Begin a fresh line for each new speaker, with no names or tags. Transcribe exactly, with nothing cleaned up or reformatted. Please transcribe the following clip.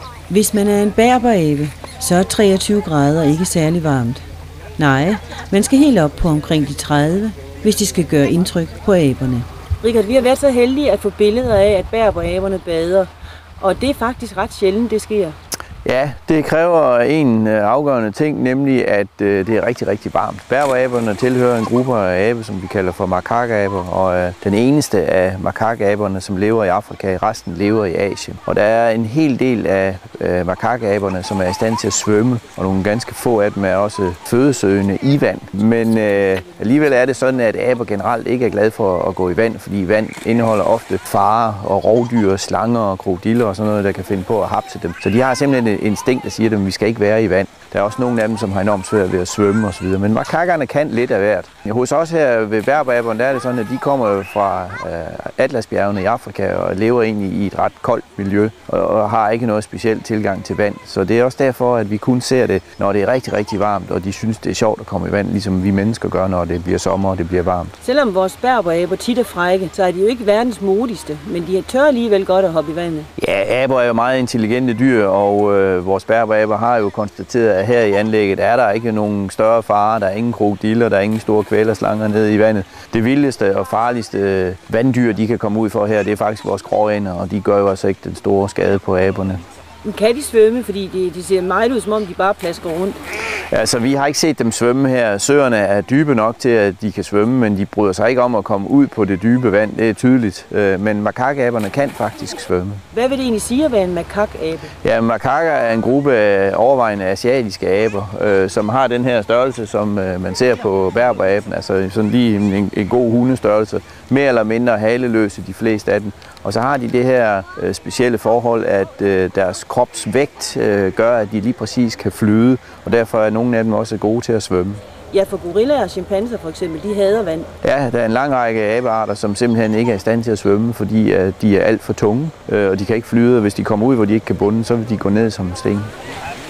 Hvis man er en berberabe, så er treogtyve grader ikke særlig varmt. Nej, man skal helt op på omkring de tredive, hvis de skal gøre indtryk på aberne.
Richard, vi har været så heldige at få billeder af, at berberaberne bader, og det er faktisk ret sjældent, det sker.
Ja, det kræver en afgørende ting, nemlig at det er rigtig, rigtig varmt. Berberaberne tilhører en gruppe af aber, som vi kalder for makakaber, og er den eneste af makakaberne, som lever i Afrika. Resten lever i Asien. Og der er en hel del af makakaberne, som er i stand til at svømme, og nogle ganske få af dem er også fødesøgende i vand. Men øh, alligevel er det sådan, at aber generelt ikke er glade for at gå i vand, fordi vand indeholder ofte farer og rovdyr, slanger og krokodiller og sådan noget, der kan finde på at hapse dem. Så de har simpelthen instinkt, der siger dem, at vi skal ikke være i vand. Der er også nogle af dem, som har enormt svært ved at svømme osv. Men makakerne kan lidt af hvert. Hos os her ved berberaberne, der er det sådan, at de kommer fra øh, Atlasbjergene i Afrika og lever egentlig i et ret koldt miljø og, og har ikke noget specielt tilgang til vand. Så det er også derfor, at vi kun ser det, når det er rigtig, rigtig varmt, og de synes, det er sjovt at komme i vand, ligesom vi mennesker gør, når det bliver sommer og det bliver varmt.
Selvom vores berberaber tit er frække, så er de jo ikke verdens modigste, men de tør alligevel godt at hoppe i vandet.
Ja, aber er jo meget intelligente dyr, og øh, vores berberaber har jo konstateret, at her i anlægget er der ikke nogen større farer, der er ingen krokodiller, der er ingen store kvælerslanger nede i vandet. Det vildeste og farligste vanddyr, de kan komme ud for her, det er faktisk vores gråænder, og de gør jo altså ikke den store skade på aberne.
Men kan de svømme, fordi de, de ser meget ud, som om de bare plasker rundt?
Altså, vi har ikke set dem svømme her. Søerne er dybe nok til, at de kan svømme, men de bryder sig ikke om at komme ud på det dybe vand. Det er tydeligt. Men makakaberne kan faktisk svømme.
Hvad vil det egentlig sige at være en makakabe?
Ja, makaker er en gruppe af overvejende asiatiske aber, øh, som har den her størrelse, som øh, man ser på berberaben. Altså sådan lige en, en god hundestørrelse. Mere eller mindre haleløse, de fleste af dem. Og så har de det her øh, specielle forhold, at øh, deres kropsvægt øh, gør, at de lige præcis kan flyde, og derfor er nogle af dem også gode til at svømme.
Ja, for gorillaer og chimpanser for eksempel, de hader vand.
Ja, der er en lang række abearter, som simpelthen ikke er i stand til at svømme, fordi at de er alt for tunge, øh, og de kan ikke flyde, og hvis de kommer ud, hvor de ikke kan bunde, så vil de gå ned som en sten.